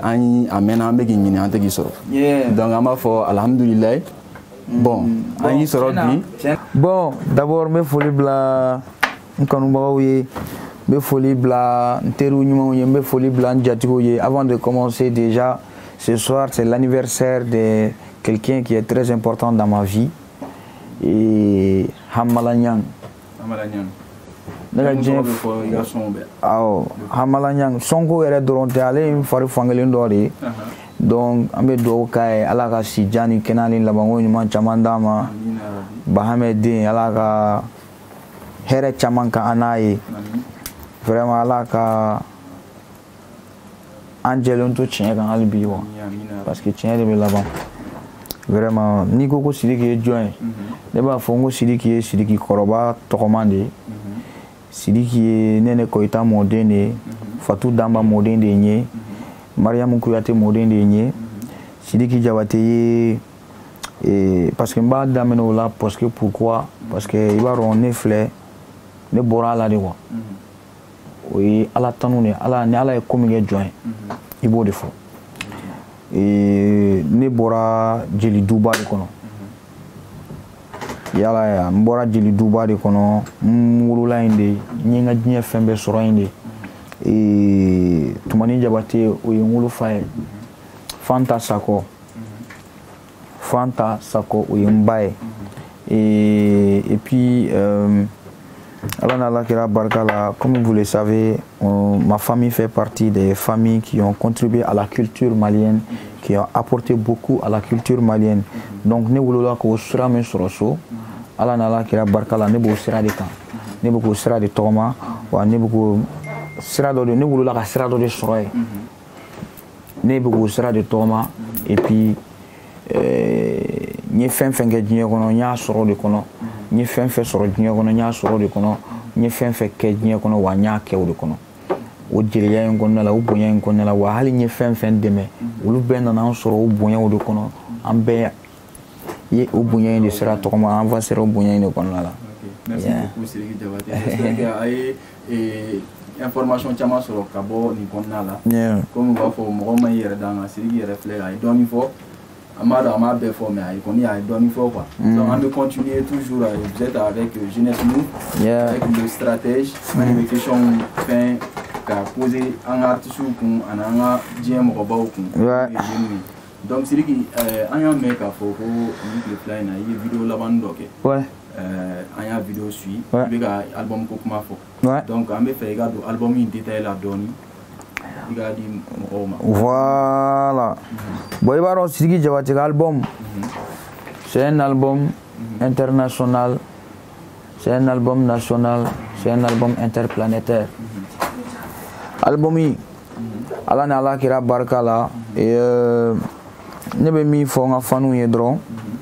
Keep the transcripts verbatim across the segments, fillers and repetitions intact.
an a mɛnna an bɛ k'i ɲini an tɛ k'i sɔrɔ donc an b'a fɔ alhamdulilayi bon an y'i sɔrɔ bi. Bon d'abord n bɛ foli bila n kanubagaw ye n bɛ foli bila n teriw ɲumanw ye n bɛ foli bila n jatigiw ye. Avant de commencer déjà ce soir c'est l'anniversaire de quelqu'un qui est très important dans ma vie et Hamala Niang. Hamala Niang. Ne ka diɲɛ awɔ Hamala Niang Sonko yɛrɛ dɔrɔn tɛ ale ye n fari fankelen dɔ de ye donc an bɛ dugawu k'a ye ala ka si jan ni kɛnɛya ni labanko ɲuman caman d'a ma Bahamɛ den ala ka hɛrɛ caman ka an n'a ye vraiment ala ka an jɛlen to tiɲɛ kan hali bi wa parce que tiɲɛ de bɛ laban vraiment n'i ko ko Sidiki ye jɔn ye ne b'a fɔ n ko Sidiki ye Sidiki kɔrɔba tɔgɔman de ye Sidiki ye Nɛnɛ Koyita mɔden de ye Fatu Danba mɔden de ye n ye Mariamu Kuyate mɔden de ye n ye Sidiki Jabate ye eh, parce que n b'a daminɛ o la parce que pourquoi parce que i b'a dɔn ne filɛ ne bɔra ala de quoi o ye ala tanu de ala ni ala ye ko min kɛ jɔn ye i b'o de fɔ ne bɔra jeli duba de kɔnɔ yala ya n bɔra jeli duba de kɔnɔ n wolola yen de n ye n ka diɲɛ fɛn bɛɛ sɔrɔ yen de Tumani Jabate o ye n wolofa ye Fanta Sakɔ Fanta Sakɔ o ye n ba ye et puis euh, Allah n'Allah kira barka la, comme vous le savez, on, ma famille fait partie des familles qui ont contribué à la culture malienne, qui ont apporté beaucoup à la culture malienne. Donc, ne wolola ko sira min sɔrɔ so, Allah n'Allah kira barka la, ne b'o sira de kan, ne bɛ k'o sira de tɔgɔma, wa ne bɛ k'o sira dɔ de, ne wolola ka sira dɔ de sɔrɔ ye, ne bɛ k'o sira de tɔgɔma, et puis n ye fɛn fɛn kɛ diɲɛ kɔnɔ n y'a sɔrɔ de kɔnɔ. N ye fɛn fɛn sɔrɔ diɲɛ kɔnɔ n y'a sɔrɔ de kɔnɔ n ye fɛn fɛn kɛ diɲɛ kɔnɔ wa n y'a kɛ o de kɔnɔ o jeliya in kɔnɔna la o bonya in kɔnɔna la wa hali n ye fɛn fɛn dɛmɛ olu bɛɛ nana an sɔrɔ o bonya o de kɔnɔ an bɛɛ ye o bonya in de sera tɔgɔma an avancera o bonya in de kɔnɔna la. Merci beaucoup Sidiki Jabate. J'espère que a ye information caman sɔrɔ ka bɔ nin kɔnɔna la comme u b'a fɔ mɔgɔ ma i yɛrɛ d'an kan Sidiki yɛrɛ filɛ a ye dɔɔni fɔ. Amada a m'a bɛɛ fɔ mais a ye kɔni a ye dɔɔni fɔ quoi. Donc on peut continuer toujours vous êtes avec Jeunesse Move yeah. avec le stratège an bɛ question fɛn ka poser an ka artistes kun ani an ka diɲɛ mɔgɔbaw kun donc Sidiki an y'a mɛn k'a fɔ ko nin tile fila in na i ye vidéo laban dɔ kɛ an y'a vidéo suit i bɛ ka album ko kuma fɔ donc an bɛ fɛ i ka don album in détail la dɔɔni. Voilà. Bon, il va y avoir Sidiki Jabate album. C'est un album international, c'est un album national, c'est un album interplanétaire. Album, Allah n'Allah kira barka la et ne be mi fo nga fanu ye dron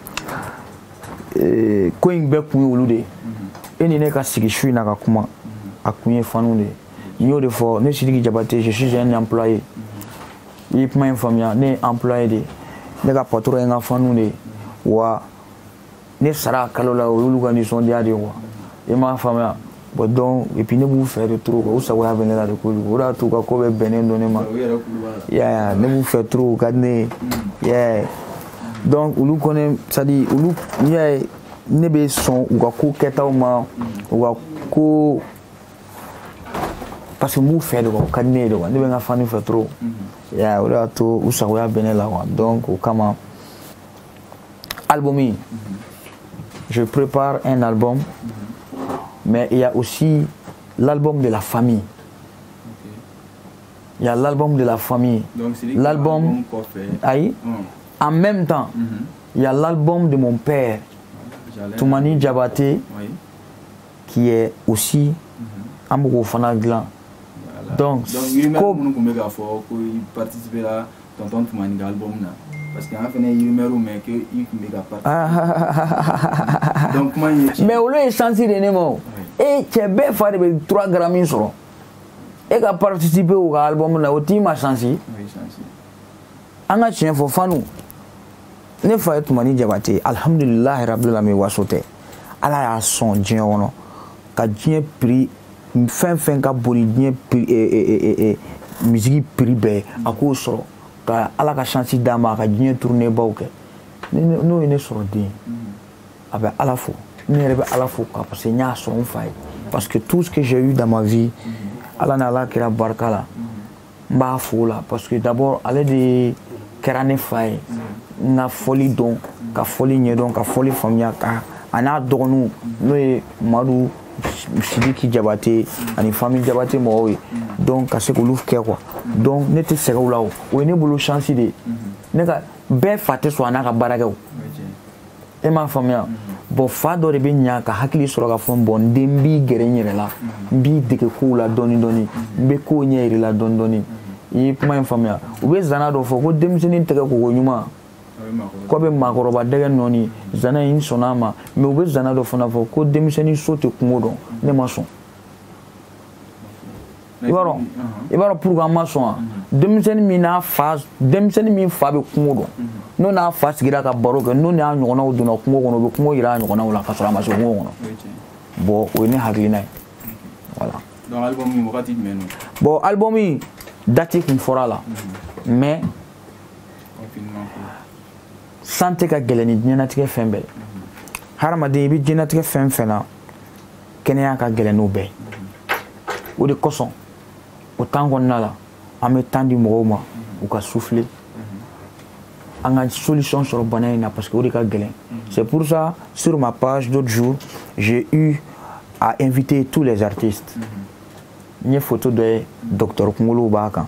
ko in be kun olu de e ni ne ka sigi shu na ka kuma akunye fanu de Yo de fort, ne Sidiki Jabate, je suis un employé. Il m'a informé, ne employé de, ne ka patron en enfant nous de, wa, ne sera kalola ou l'ouga ni son dia de wa. Il m'a informé, bon donc et puis ne vous faire trop, ou ça va venir là de quoi, ou là tout ka ko be benen donné ma. Yeah, ne vous faire trop, kadne, yeah. Donc ou nous connaît, ça dit ou nous, yeah, ne be son ou ka ko keta ou ma, ou ka ko parce que nous faisons des cadres de quoi, nous venons faire nous faire trop, ya ou là tout ou ça va venir là quoi, donc au comment album, je prépare un album, mais il y a aussi l'album de la famille, il y a l'album de la famille, l'album, aïe, en même temps, il y a l'album de mon père, Tumani Jabate, qui est aussi un beau fan de gland. Donc, comme il participe à tonton Tumani album là, parce qu'il a fait une rumeur mais que il méga participé. Donc comment il mais au lieu de sentir les mots, et tu as bien fait de trois grammes sur. Et qui a participé au album là, au team a senti. Oui, senti. On a tient pour fanou. Ne fait Tumani Jabate, alhamdulillah rabbil alamin wasote. Ala a son Dieu ono, ka Dieu pris. Fin fin ka boli bien musique prix be ako soro ka ala ka chance d'a ma ka diɲɛ tourner baw kɛ n'o ye ne sɔrɔ den a bɛ ala fo ne yɛrɛ bɛ ala fo quoi parce que n y'a sɔrɔ n fa ye parce que tout ce que j'ai eu dans ma vie ala ni ala kɛra barika la n b'a fo la parce que d'abord ale de kɛra ne fa ye n ka fɔli dɔn ka fɔli ɲɛdɔn ka fɔli faamuya ka a n'a dɔgɔninw n'o ye madu Sidiki Jabate ani famille Jabate mɔgɔw ye donc ka se k'olu kɛ quoi donc ne tɛ sɛgɛn o la o o ye ne bolo chance de ye ne ka bɛɛ fa tɛ sɔn a n'a ka baara kɛ o e m'a faamuya bon fa dɔ de bɛ ɲa ka hakili sɔrɔ ka fɔ bon n den n b'i gɛrɛ n yɛrɛ la n b'i dege kow la dɔɔni dɔɔni n bɛ kow ɲɛ yir'i la dɔɔni dɔɔni i ye kuma in faamuya u bɛ zana dɔ fɔ ko denmisɛnnin tɛgɛ kogo ɲuman ko bɛ maakɔrɔba dɛgɛ nɔɔni zana in sɔnna a ma mais u bɛ zana dɔ fana fɔ ko denmisɛnnin so tɛ kungo dɔn ne ma sɔn i b'a dɔn i b'a dɔn pourquoi an ma sɔn wa denmisɛnnin min n'a fa denmisɛnnin min fa bɛ kungo dɔn n'o n'a fa sigira ka baro kɛ n'o n'a ɲɔgɔnnaw donna kungo kɔnɔ u bɛ kungo yira a ɲɔgɔnnaw la ka sɔrɔ a ma se kungo kɔnɔ bon o ye ne hakilina ye voilà. donc album in wagati jumɛn no bon album in date kun fɔra a la mais san tɛ ka gɛlɛn ni diɲɛlatigɛ fɛn bɛɛ hadamaden i bɛ diɲɛlatigɛ fɛn fɛn na kɛnɛya ka gɛlɛn n'o bɛɛ o de kosɔn o temps kɔnɔna la an bɛ temps di mɔgɔw ma u ka souffler an ka solution sɔrɔ bana in na parce que o de ka gɛlɛn c'est pour ça sur ma page d'autres jours j'ai eu à inviter tous les artistes n ye photo dɔ ye docteur kunkolo b'a kan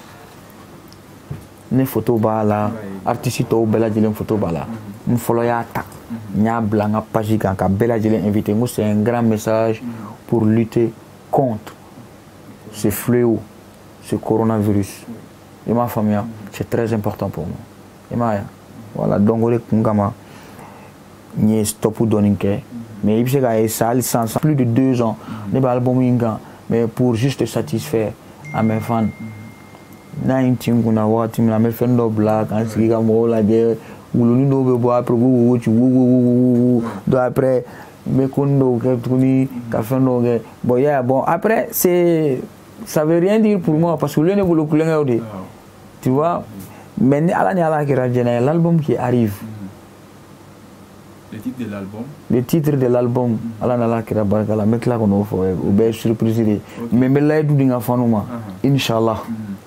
ne photo b'a la artiste tɔw bɛɛ lajɛlen photo b'a la n fɔlɔ y'a ta n y'a bila n ka page kan ka bɛɛ lajɛlen invité n ko c'est un grand message pour lutter contre ce fléau ce coronavirus i m'a faamuya c'est très important pour moi i m'a ye voilà donc o de kun kama n ye stop dɔɔni kɛ mais i bɛ se k'a ye sa hali sisan plus de deux ans ne bɛ album in kan mais pour juste satisfaire à mes fans n'a ye n tin kunna wagati min na n bɛ fɛn dɔ bila k'an sigi ka mɔgɔw lajɛ wuluni dɔw bɛ bɔ après u bɛ wowo ci wowowowo donc après n bɛ ko dɔw kɛ tuguni ka fɛn dɔw kɛ bon y'a bon après c'est ça veut rien dire pour moi parce que olu ye ne bolo kulonkɛw de tu vois mais ni ala ni ala kɛra jɛnɛ ye l'album qui arrive le titre de l'album le titre de l'album ala ni ala kɛra barika la n bɛ tila ka n'o fɔ o bɛɛ ye surprise de ye mais n bɛ layidu di n ka fanu ma inshallah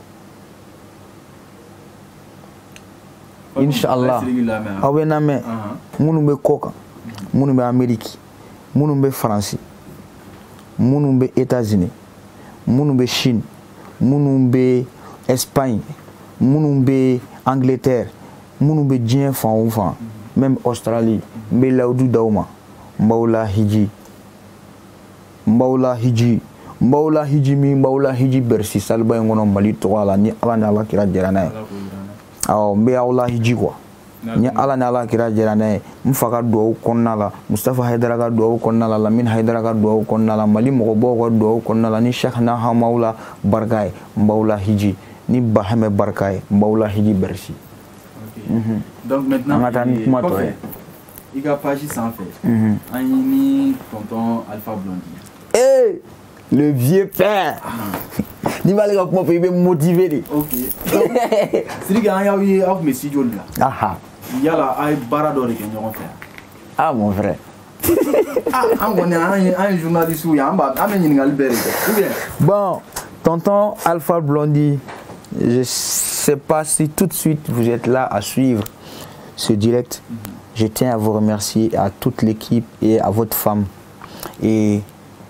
inshallah aw bɛ na mɛn minnu bɛ kɔ kan minnu bɛ Amérique minnu bɛ Faransi minnu bɛ États-Unis minnu bɛ Chine minnu bɛ Espagne minnu bɛ Angleterre minnu bɛ diɲɛ fan o fan même Australie n bɛ layidu d'aw ma n b'aw la hiji n b'aw la hiji n b'aw la hiji min n b'aw la hiji Bercy saliba in kɔnɔ Mali tɔgɔ la ni ala ni ala kira jɛra n'a ye awɔ n bɛ aw la hiji quoi ni ala ni ala kira jɛra n'a ye n fa ka duwawu kɔnɔna la Mustafa Hayidara ka duwawu kɔnɔna la Lamine Hayidara ka duwawu kɔnɔna la Mali mɔgɔbaw ka duwawu kɔnɔna la ni Cheikh na hamaw la barika ye n b'aw la hiji ni Bahame barika ye n b'aw la hiji Bercy. Donc maintenant kɔfɛ i ka page sanfɛ an ye ni tonton Alpha Blondy. Eh le vieux père. Ni b'ale ka kuma fɔ i bɛ motiver de. Ok donc Sidiki an y'aw ye aw tun bɛ studio de la. Aha. Yala a ye baara dɔ de kɛ ɲɔgɔn fɛ. Ah mon frère. Ah an kɔni an ye an ye journaliste ye an b'a an bɛ ɲininkali bɛɛ de kɛ ou bien. Bon tonton Alpha Blondy, je sais pas si tout de suite vous êtes là à suivre ce direct. Mm-hmm. Je tiens à vous remercier à toute l'équipe et à votre femme et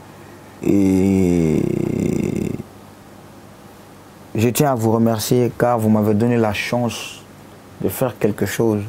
et je tiens à vous remercier car vous m'avez donné la chance de faire quelque chose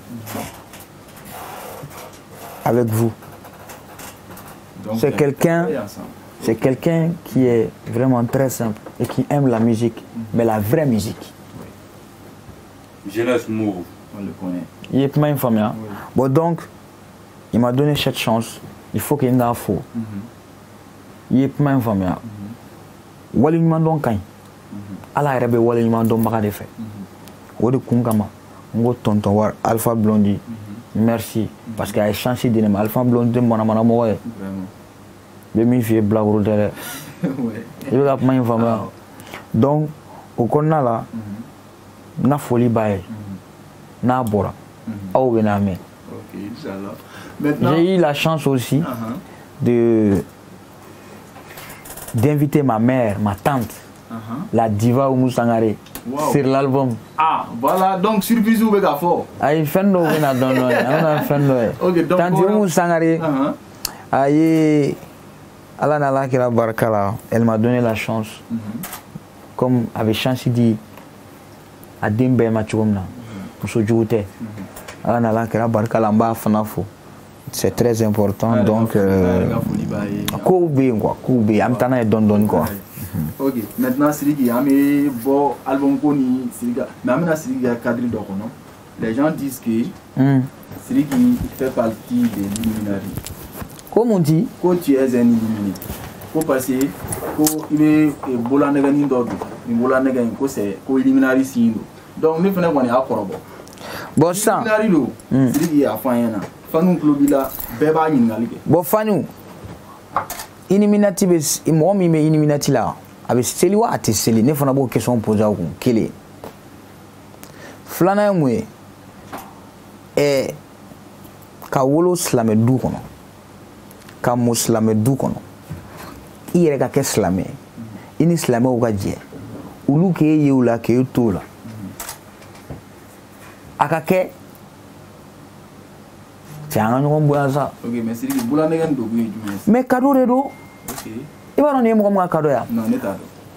avec vous. C'est quelqu'un, c'est quelqu'un qui est vraiment très simple et qui aime la musique, mais la vraie musique. Jeunesse Move, on le connaît. Il est pas informé. Hein? Oui. Bon donc, il m'a donné cette chance. Il faut qu'il y ait un faux. Il est pas informé. Wali nyuma don kan. Ala yɛrɛ bɛ wale ɲuman dɔnbaga de fɛ. O de kun kama n ko tonton War Alpha Blondy merci parce que a ye chance di ne ma. Alpha Blondy tɛ manamana mɔgɔ ye. N bɛ min f'i ye bilakoro tɛ dɛ. I bɛ ka kuma in faamuya. Donc o kɔnɔna la na folie baye na bora au bename. OK, inchallah. Maintenant, j'ai eu la chance aussi uh -huh. de d'inviter ma mère, ma tante, uh -huh. la diva Oumou Sangaré, wow. sur l'album. Ah, voilà, donc surprise ou béga fort. Aïe, fendo na don don, on fendo. OK, donc tante Oumou Sangaré. Uh -huh. Aïe, Allah n'Allah qui la barkala, elle m'a donné la chance. Uh -huh. Comme avait chance dit à Dembe Machumna, Mousso Djoute. Allah n'Allah qui la barkala mba fanafo. C'est très important, ah, donc Koubé quoi, Koubé, Amtana et Don Don quoi. OK, maintenant Sirigi, ami bon album koni Siriga, mais amena Siriga cadre d'or non. Les gens disent que mm. Sirigi fait partie des Illuminati. Comment on dit? Quand tu es un Illuminati, faut passer, faut il est bola negani d'ordre, il bola negani ko c'est ko Illuminati sindo. Donc nous faisons qu'on est à Korobo. Bon ça. Illuminati lo, Sirigi a fait un. Fanu Klobila, Beba Ningalike. Bon, Fanu, Illuminati, moi, je suis Illuminati là. Avec Céliwa, tu sais, il faut une question posée à vous. Quelle est Flana Moué et Kawolo Slame Doukono, Kamo Slame Doukono, il y a quelques Slame, il y a Slame au Gadje, ou l'ou qui est Youla qui est tout là. Akake. Jangan ngomong buasa. OK, mais c'est que bulan dengan do gue jume. Mais cadeau de do. OK. Iba non yemo ngomong cadeau ya. Non, neta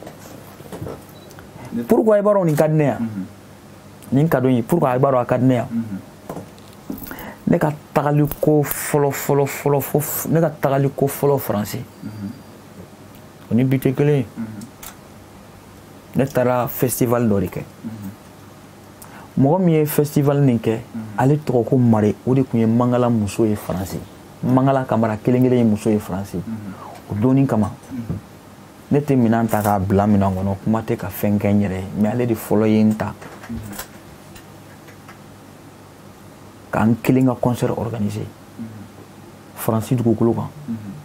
do. Pourquoi iba non ni cadeau ya? Ni cadeau ni pourquoi iba non cadeau ya? Ne ka tagali ko folo folo folo folo ne ka tagali ko folo français. On est bité que les. Ne tara festival dorike. Moi mi festival ninke ale toko ko mare o de kunye mangala muso ye français mangala kamara kelengele ye muso ye français o doni kama ne te minan ta ka bla minan ngono kuma te ka fen kenyere mais ale de folo ye nta kan kelenga concert organisé français du kokolo kan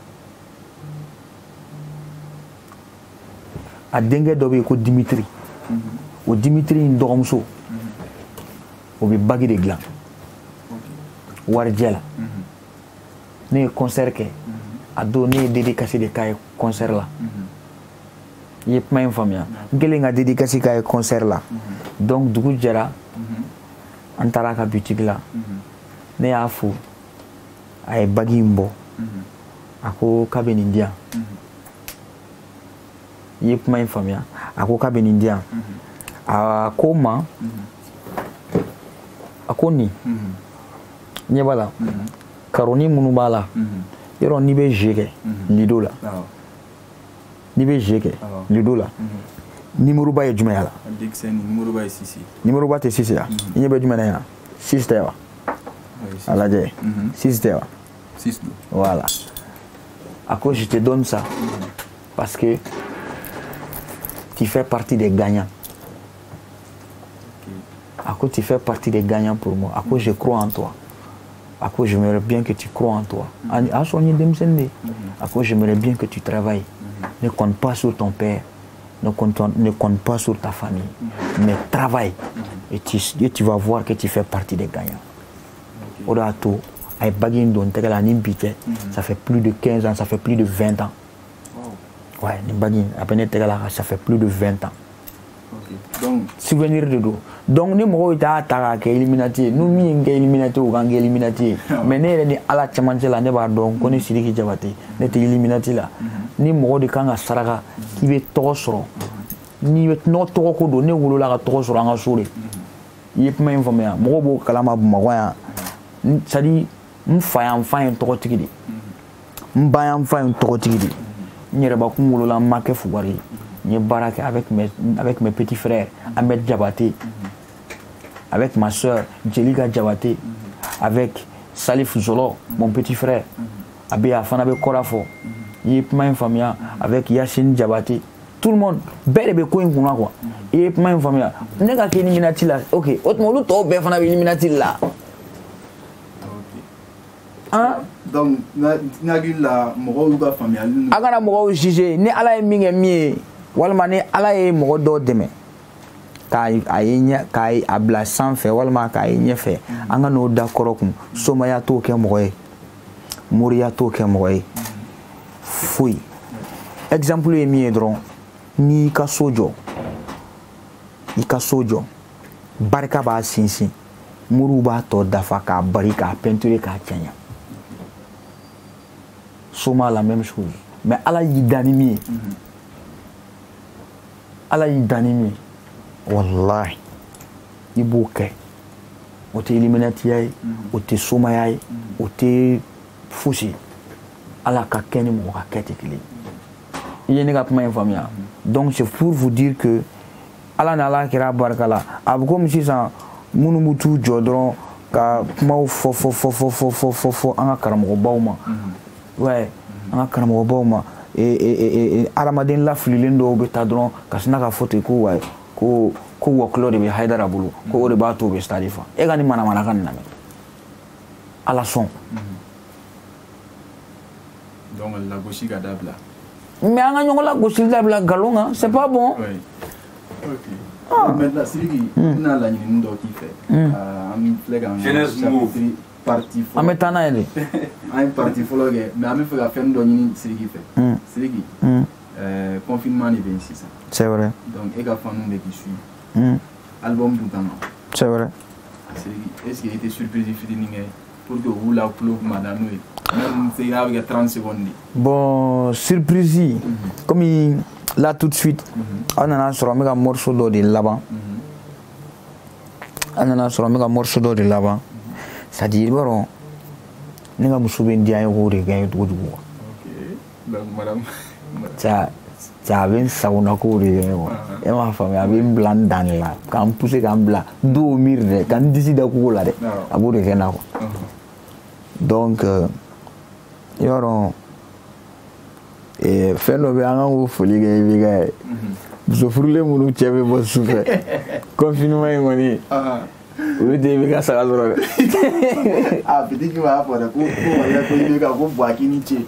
a denge dobe ko Dimitri o Dimitri ndoromso au bagi de gland warjela ne concert ke a donné dédicacé de kay concert là yep ma infamia ngele nga dédicacé kay concert là donc dugu jara antara ka boutique là ne afu ay bagi mbo ako kabeni india yep ma infamia ako kabeni india a koma akoni nyebala karoni munubala yoro ni be jege lido la ni be jege lido la numéro ba yejuma yala Dixon numéro ba six numéro ba te six ya nyebe juma na ya six tewa ala je six tewa six voilà à quoi je te donne ça parce que tu fais partie des gagnants. À quoi tu fais partie des gagnants pour moi. À quoi je crois en toi. À quoi j'aimerais bien que tu crois en toi. À quoi j'aimerais bien que tu travailles. Ne compte pas sur ton père. Ne compte, ne compte pas sur ta famille. Mais travaille. Et tu, et tu vas voir que tu fais partie des gagnants. Orato, avec Bagindo, ça fait plus de quinze ans, ça fait plus de vingt ans. Ouais, ça fait plus de vingt ans. Donc, souvenir de dos. Donc, nous avons été attaqués, éliminés. Nous avons été éliminés ou éliminés. Mais nous avons été à la chamanche là, nous avons été Siriki Djabate. Nous avons été éliminés là. Nous avons été à Saraka, qui veut trop sur. Nous avons été trop codo, nous avons été trop sur en assuré. Il y a pas informé. Nous avons été kalama bumawaya. Ça dit, nous faisons enfin trop tigidi. Nous faisons enfin trop tigidi. Nous avons été là, nous avons été je baraque avec mes, avec mes petits frères, Ahmed Djabaté, avec ma soeur, Djelika Djabaté, avec Salif Zolo, mon petit frère, Abia Fanabe Korafo, Yipma famille, avec Yacine Djabaté, tout le monde, belle et becoin pour moi. Yipma famille, n'est qu'à éliminati là, ok, autrement, l'autre, oh, ben Fanabe éliminati là. Hein? Donc, la moro famille. Agana moro jugé, ne ala minge mié. Walma ne ala ye mogo do deme k'a ye k'a a bila sanfɛ walima k'a ye ɲɛfɛ an ka n'o da kɔrɔ kun somaya t'o kɛ mɔgɔ ye moriya t'o kɛ mɔgɔ ye foyi exemple ye min ye dɔrɔn n'i ka so jɔ i ka so jɔ barika b'a sinsin muru b'a tɔ dafa k'a bari k'a peinture k'a cɛɲa soma la même chose mais ala y'i dan ni min ye ala y'i dan ni min ye wallahi i b'o kɛ o tɛ eliminatiya ye o tɛ somaya ye o tɛ fosi ala ka kɛ ni mɔgɔ ka kɛ tɛ kelen i ye ne ka kuma in faamuya donc c'est pour vous dire que ala ni ala kɛra barika la a bɛ komi sisan minnu bɛ t'u jɔ dɔrɔn ka kumaw fɔ fɔ fɔ fɔ fɔ fɔ fɔ fɔ an ka karamɔgɔbaw ma ouais an ka karamɔgɔbaw ma adamaden lafililen dɔw bɛ taa dɔrɔn ka sina ka fɔ ten ko wayi ko ko wɔkulɔ de bɛ Hayidara bolo ko o de b'a to o bɛ stade fa e ka nin manamanakan nin lamɛn ala sɔn donc lagosi ka dabila mais an ka ɲɔgɔn lagosili dabila nkalon kan c'est pas bon. Ah. Maintenant, Sidiki, on a la ligne dɔ k'i fɛ. An filɛ k'an ka parti fɔlɔ. An bɛ taa n'a ye de. An ye parti fɔlɔ kɛ mais an bɛ fɛ ka fɛn dɔ ɲini Sidiki fɛ. Sidiki, confinement de bɛ yen sisan. C'est vrai. Donc e ka fanu bɛ k'i suit. Album dun kan ka. C'est vrai. Sidiki, est-ce que i tɛ surprise fitinin kɛ pour que u la kulo kuma da n'o ye. Même si n'a bɛ kɛ trente secondes de. Bon, surprise comme là tout de suite on a sur un morceau d'eau de là-bas on a sur un morceau d'eau de là-bas ça dit bon ne ga musu ben dia ko de ga to dugo ok donc madame ça ça ben sauna ko de ko e ma fami abin blanc dan la kan pousser kan bla do mir de kan décider ko la de abo de na ko donc yoro et fɛn dɔ bɛ an kan k'o foli kɛ i bɛ ka ye muso furulen minnu cɛ bɛ bɔ su fɛ confinement in kɔni olu tɛ i bɛ ka saga sɔrɔ dɛ. a bitiki b'a fɔ dɛ ko ko wala ko i bɛ ka ko buwaki ni ce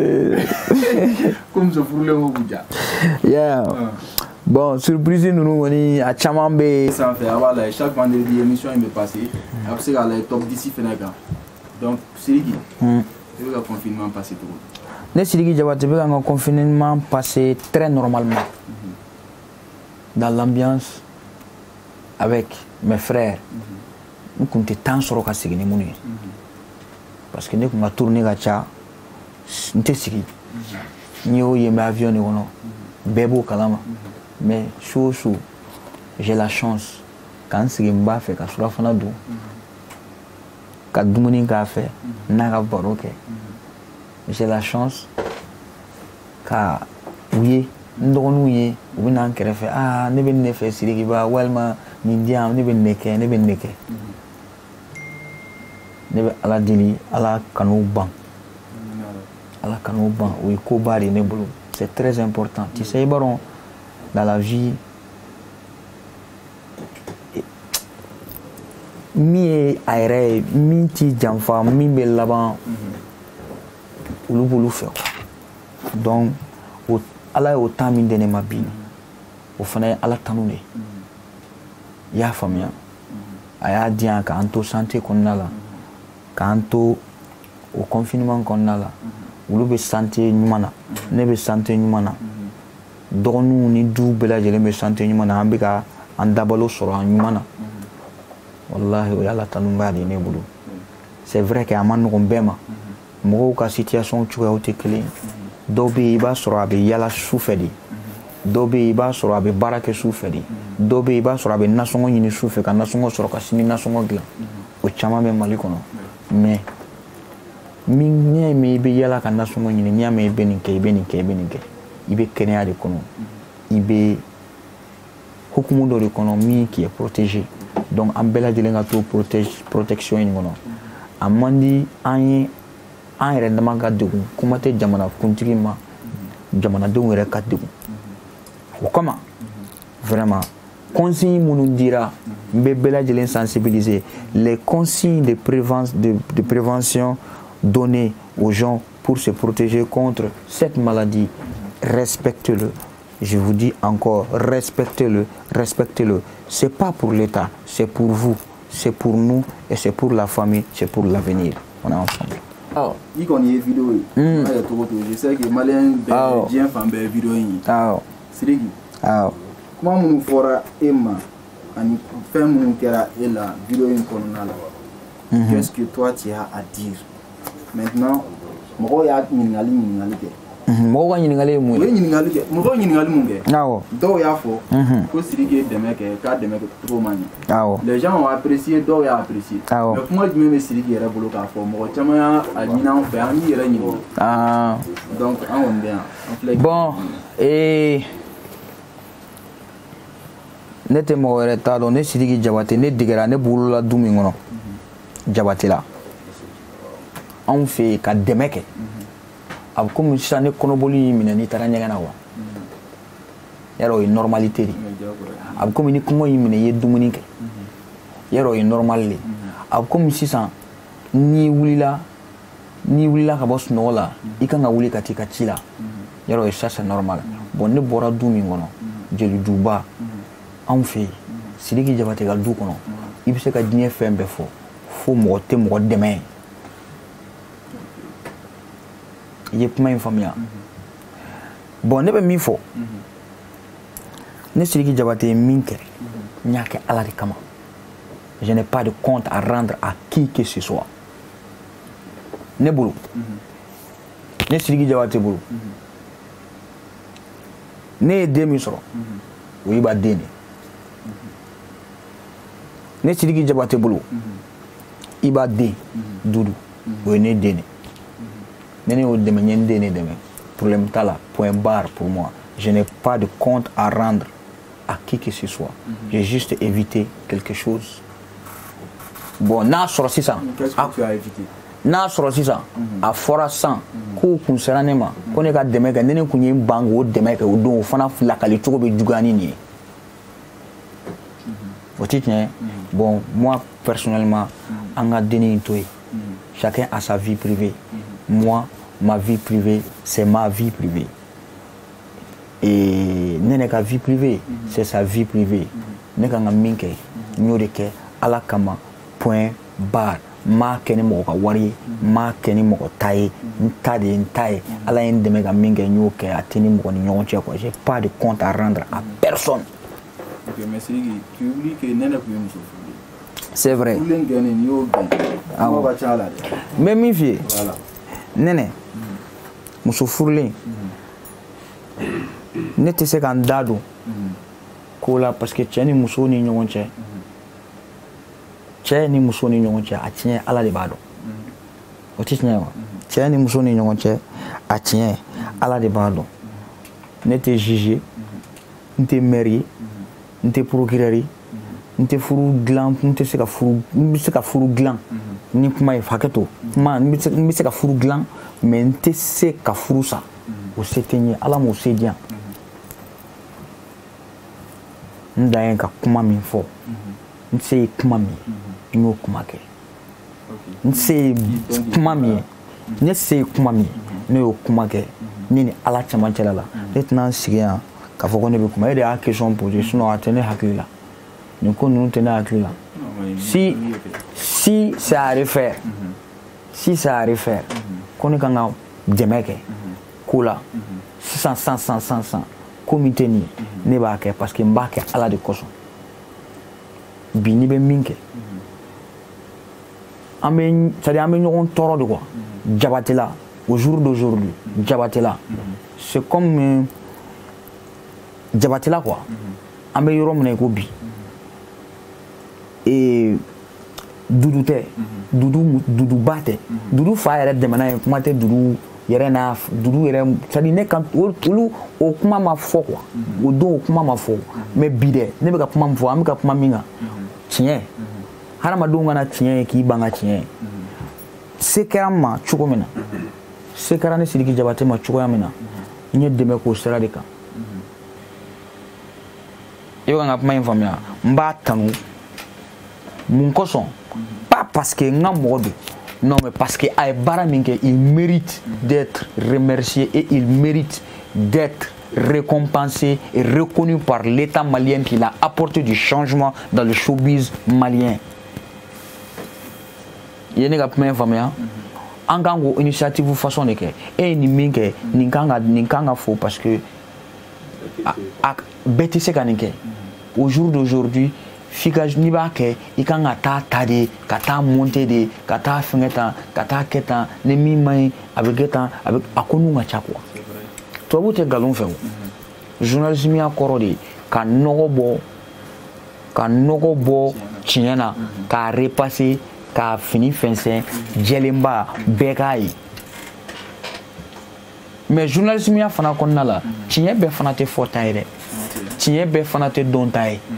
ko muso furulen ko k'u ja. yeah bon surprise ninnu kɔni a caman bɛ yen. sanfɛ a b'a lajɛ chaque vendredi émission in bɛ passer a bɛ se k'a lajɛ top dix fɛnɛ kan donc Sidiki i bɛ ka confinement passer cogo di. Ne Sidiki Diabaté bɛ un confinement passé très normalement mm-hmm. dans l'ambiance avec mes frères. Nous mm-hmm. comptons tant sur le segin ni munu ye parce que ne kun ka tourner ka ca n tɛ sigi n y'o ye n bɛ avion de kɔnɔ bɛɛ b'o kalama mais su o su j'ai la chance ka n sigi n b'a fɛ ka surafana dun ka dumuni k'a fɛ n'a ka baro kɛ. J'ai la chance ka u ye n dɔgɔninw ye u bɛ n'an kɛrɛfɛ ah ne bɛ nin de fɛ Sidiki ba walima nin di yan ne bɛ nin de kɛ ne bɛ nin de kɛ ne bɛ ala deli ala kan'u ban ala kan'u ban o ye koba de ye ne bolo c'est très important tu sais i b'a dɔn dans la vie min ye a yɛrɛ ye min t'i janfa min bɛ laban olu b'olu fɛ donc o ala ye o temps min di ne ma bi o fana ye ala tanu de ye i y'a faamuya a y'a di yan k'an to santé kɔnɔna la k'an to o confinement kɔnɔna la olu bɛ santé ɲuman na ne bɛ santé ɲuman na dɔgɔninw ni du bɛɛ lajɛlen bɛ santé ɲuman na an bɛ ka an dabalo sɔrɔ a ɲuman na wallahi o ye ala tanuba de ye ne bolo c'est vrai que a ma nɔgɔn bɛɛ ma mɔgɔw ka situation cogoyaw tɛ kelen dɔw bɛ yen i b'a sɔrɔ a bɛ yala su fɛ de dɔw bɛ yen i b'a sɔrɔ a bɛ baara kɛ su fɛ de dɔw bɛ yen i b'a sɔrɔ a bɛ nasɔngɔ ɲini su fɛ ka nasɔngɔ sɔrɔ ka sini nasɔngɔ dilan o caman bɛ Mali kɔnɔ mais min n'i y'a mɛn i bɛ yala ka nasɔngɔ ɲini n'i y'a mɛn i bɛ nin kɛ i bɛ nin kɛ i bɛ nin kɛ i bɛ kɛnɛya de kɔnɔ i bɛ hukumu dɔ de kɔnɔ min qui est protégé donc an bɛɛ lajɛlen ka to protection in kɔnɔ a man di an ye an yɛrɛ dama ka degun kuma tɛ jamana kuntigi ma jamanadenw yɛrɛ ka degun o kama vraiment consignes minnu dira n bɛ bɛɛ lajɛlen sensibiliser les consignes de prévention de, de prévention données aux gens pour se protéger contre cette maladie respectez-le je vous dis encore, respectez-le, respectez-le. C'est pas pour l'État, c'est pour vous, c'est pour nous et c'est pour la famille, c'est pour l'avenir. On est ensemble. Ah, il connaît vidéo. Je sais que Malien bien fait vidéo. Ah, c'est ah. Comment on fera Emma en fait mon cœur et la vidéo in qu'est-ce que toi tu as à dire maintenant? Moi il y a une ngali une ngali ke. Moi il y a une ngali une. Oui une ngali ke. Moi il y a une ngali munge. Ah. Donc il y a faux. Faut se dire que des mecs, quatre des mecs trop mani. Ah. Les gens ont apprécié, donc il y a apprécié. Ah. Mais moi je me suis dit qu'il y a beaucoup de fois. Moi tu m'as a dit non faire ni rien ni. Ah. Donc on bien. Bon et ne te mɔgɔ wɛrɛ t'a dɔn ne Sidiki Jabate ne degera ne bolola du min kɔnɔ Jabate la anw fɛ yen ka dɛmɛ kɛ a bɛ komi sisan ne kɔnɔboli y'i minɛ n'i taara ɲɛgɛn na wa yarɔ o ye normalité de a bɛ komi ni kɔngɔ y'i minɛ i ye dumuni kɛ yarɔ o ye normal de a bɛ komi sisan n'i wulila n'i wulila ka bɔ sunɔgɔ la i kan ka wuli ka t'i ka ci la yarɔ o ye ça c'est normal bon ne bɔra du min kɔnɔ jeli duba anw fɛ yen Sidiki Jabate ka du kɔnɔ i bɛ se ka diɲɛ fɛn bɛɛ fɔ fo mɔgɔ tɛ mɔgɔ dɛmɛ i ye kuma in faamuya bon ne bɛ min fɔ ne Sidiki Jabate ye min kɛ n y'a kɛ Ala de kama je n'ai pas de compte à rendre à qui que ce soit ne bolo ne Sidiki Jabate bolo ne ye den min sɔrɔ o y'i ba den de ne Sidiki Jabate bolo i b'a den Dudu o ye ne den de ne ne y'o dɛmɛ n ye n den de dɛmɛ problème t'a la point barre pour moi je n'ai pas de compte à rendre à qui que ce soit j'ai juste évité quelque chose bon n'a sɔrɔ sisan n'a sɔrɔ sisan a fɔra sisan k'o kun sera ne ma ko ne ka dɛmɛ kɛ ne ne kun ye n ban k'o dɛmɛ kɛ o don o fana lakali cogo bɛ juguya ni nin ye o tɛ tiɲɛ ye bon moi personnellement an ka denni in to yen chacun a sa vie privée moi ma vie privée c'est ma vie privée et ne ne ka vie privée c'est sa vie privée ne kan ka min kɛ n y'o de kɛ Ala kama point barre m'a kɛ ni mɔgɔ ka wari ye m'a kɛ ni mɔgɔ ta ye n ta de ye n ta ye Ala ye n dɛmɛ ka min kɛ n y'o kɛ a tɛ ni mɔgɔ ni ɲɔgɔn cɛ quoi j'ai pas de compte à rendre à personne. Ok, mais Sidiki, tu oublies que Nene peut nous souffrir. C'est vrai. Ah ouais. Mais mi fie. Voilà. Nene. Muso furulen. Ne tɛ se ka n da don ko la parce que cɛ ni muso ni ɲɔgɔn cɛ. Cɛ ni muso ni ɲɔgɔn cɛ a tiɲɛ Ala de b'a dɔn. O tɛ tiɲɛ wa? Cɛ ni muso ni ɲɔgɔn cɛ a tiɲɛ Ala de b'a dɔn. Ne tɛ juger. N tɛ maire ye. N tɛ procureur ye. N tɛ furu dilan n tɛ se ka furu n bɛ se ka furu dilan ni kuma ye hakɛ to kuma n bɛ se n bɛ se ka furu dilan mais n tɛ se ka furu sa o se tɛ n ye Ala m'o se di yan n dan ye ka kuma min fɔ n se ye kuma min ye n y'o kuma kɛ n se ye kuma min ye ne se ye kuma min ye ne y'o kuma kɛ ne ni Ala cɛmancɛla la ne tɛna n sigi yan k'a fɔ ko ne bɛ kuma e de y'a question posé sinon a tɛ ne hakili la. Ni ko ninnu tɛ ne hakili la si si c'est à refaire si c'est à refaire ko ne kan ka dɛmɛ kɛ ko la sisan san san san san ko min tɛ nin ye ne b'a kɛ parce que n b'a kɛ Ala de kosɔn bi n'i bɛ min kɛ an bɛ c'est-à-dire an bɛ ɲɔgɔn tɔɔrɔ de quoi Jabate la au jour d'aujourd'hui Jabate la c'est comme Jabate la quoi an bɛ yɔrɔ min na i ko bi et Dudu tɛ Dudu Duduba tɛ Dudu fa yɛrɛ dɛmɛna ye kuma tɛ Dudu yɛrɛ n'a Dudu yɛrɛ c'est-à-dire ne kan olu o kuma ma fɔ quoi o don o kuma ma fɔ mais bi dɛ ne bɛ ka kuma min fɔ an bɛ ka kuma min kan tiɲɛ hadamadenw kana tiɲɛ ye k'i ban ka tiɲɛ ye se kɛra n ma cogo min na se kɛra ne Sidiki Jabate ma cogoya min na n ye dɛmɛ k'o sira de kan i bɛ kan ka kuma in faamuya n b'a tanu mun kosɔn pas parce que n ka mɔgɔ don non mais parce que a ye baara min kɛ il mérite d'être remercié et il mérite d'être récompensé et reconnu par l'État malien qu'il a apporté du changement dans le showbiz malien. Il y a une famille. En tant qu'initiative façon de faire et ni minke ni kanga ni kanga faux parce que bête c'est kanike au jour d'aujourd'hui fika ni ba ke ikanga ta tade kata monter de kata fengeta kata keta ne mi mai avec eta avec akonu ngacha quoi to bote galon fe journalisme ya korodi ka nogo bo ka nogo bo chiena ka repasser ka fini fensen jelemba bekai mais journalisme ya fana konna la tiɲɛ bɛɛ fana tɛ fɔta ye dɛ tiɲɛ bɛɛ fana tɛ dɔnta ye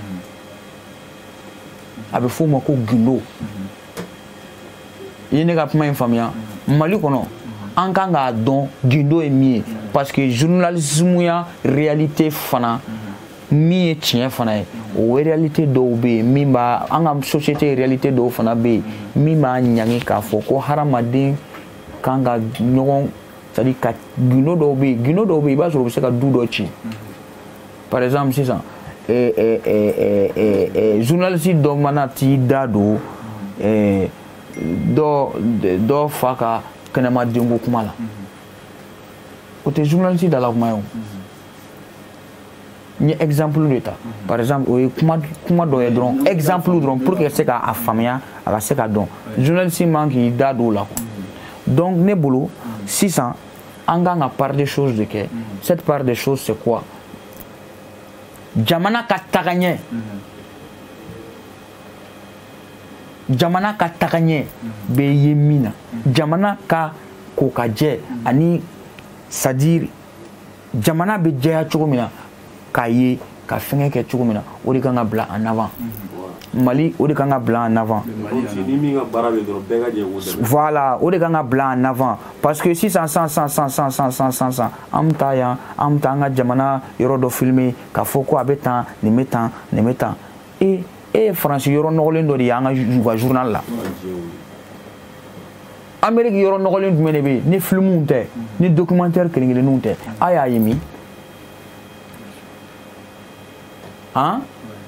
a bɛ f'o ma ko gindo i ye ne ka kuma in faamuya Mali kɔnɔ an kan k'a dɔn gindo ye min ye parce que journalisme ya réalité fana min ye tiɲɛ fana ye o réalité dɔw bɛ yen min b'a an ka société réalité dɔw fana bɛ yen min b'a ɲangi k'a fɔ ko hadamaden kan ka ɲɔgɔn c'est-à-dire ka gindo dɔw bɛ yen gindo dɔw bɛ yen i b'a sɔrɔ u bɛ se ka du dɔ ci par exemple sisan eh, eh, eh, eh, eh, journaliste dɔ mana t'i da don eh, dɔ dɔ fa ka kɛnɛmadenko kuma la o tɛ journaliste dala kuma ye o. Ni exemple de ta par exemple o ye kuma kuma dɔ ye dɔrɔn exemple dɔrɔn pour que se ka a faamuya a ka se ka dɔn journaliste man k'i da don o la quoi donc ne bolo sisan an kan ka part des choses de kɛ cette part des choses c'est quoi jamana ka taga ɲɛ jamana ka taga ɲɛ bɛ ye min na jamana ka ko ka jɛ ani c'est à dire jamana bɛ jɛya cogo min na k'a ye ka fɛngɛ kɛ cogo min na o de kan ka bila en avant Mali o de kan ka bila en avant voilà o de kan ka bila en avant parce que sisan san san san san san san san san an bɛ taa yan an bɛ taa an ka jamana yɔrɔ dɔ filmer k'a fɔ ko a bɛ tan nin bɛ tan nin bɛ tan e e ye faransi yɔrɔ nɔgɔlen dɔ de ye an ka u ka journal la Amérique yɔrɔ nɔgɔlen jumɛn de bɛ yen ni filmw tɛ ni documentaire kelen kelenninw tɛ a y'a ye min hein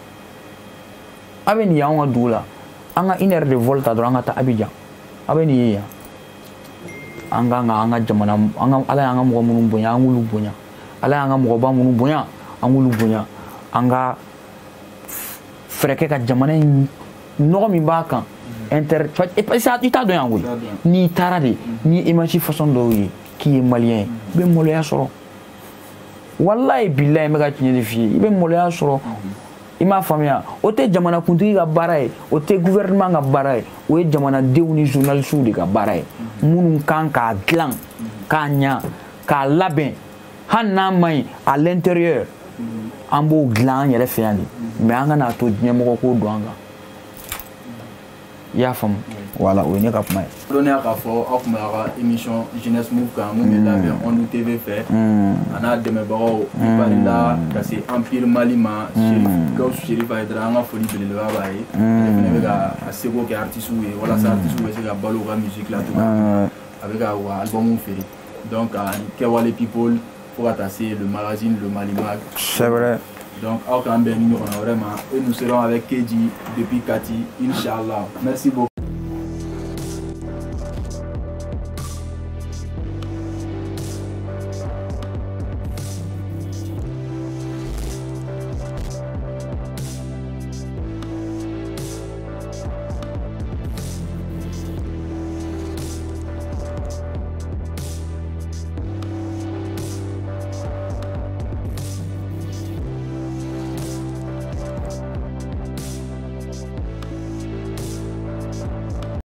a bɛ nin ye anw ka dugu la an ka une heure de vol ta dɔrɔn an ka taa Abidjan a bɛ nin ye yan an kan ka an ka jamana an ka Ala y'an ka mɔgɔ minnu bonya an k'olu bonya Ala y'an ka mɔgɔba minnu bonya an k'olu bonya an ka fɛɛrɛ kɛ ka jamana in nɔgɔ min b'a kan inter i t'a dɔn yan koyi n'i taara de ni image façon dɔw ye k'i ye malien ye i bɛ maloya sɔrɔ wallahi billahi n bɛ ka tiɲɛ de f'i ye i bɛ maloya sɔrɔ i m'a faamuya o tɛ jamanakuntigi ka baara ye o tɛ gouvernement ka baara ye o ye jamanadenw ni journalistes de ka baara ye minnu kan k'a dilan k'a ɲa k'a labɛn hali n'a ma ɲi à l'intérieur an b'o dilan an yɛrɛ fɛ yan de mais an kana to ɲɛmɔgɔ k'o don an kan i y'a faamu voilà o ye ne ka kuma ye. Dɔnniya k'a fɔ aw tun bɛ aw ka émission jeunesse move kan mun bɛ labɛn Ondu T V fɛ a n'a dɛmɛbagaw Bari la ka se Empire Mali ma Gawusu Serifa Haidara an ka foli belebeleba b'a ye ale fana bɛ ka a seko kɛ artistes ye walasa artistes bɛ se ka balo u ka musique la cogoya a bɛ ka u ka album feere donc Kɛwale people fo ka taa se le magazine le Mali Mag. C'est vrai. Donc, au Cameroun, vraiment, et nous serons avec Keji depuis Kati, Inch'Allah. Merci beaucoup.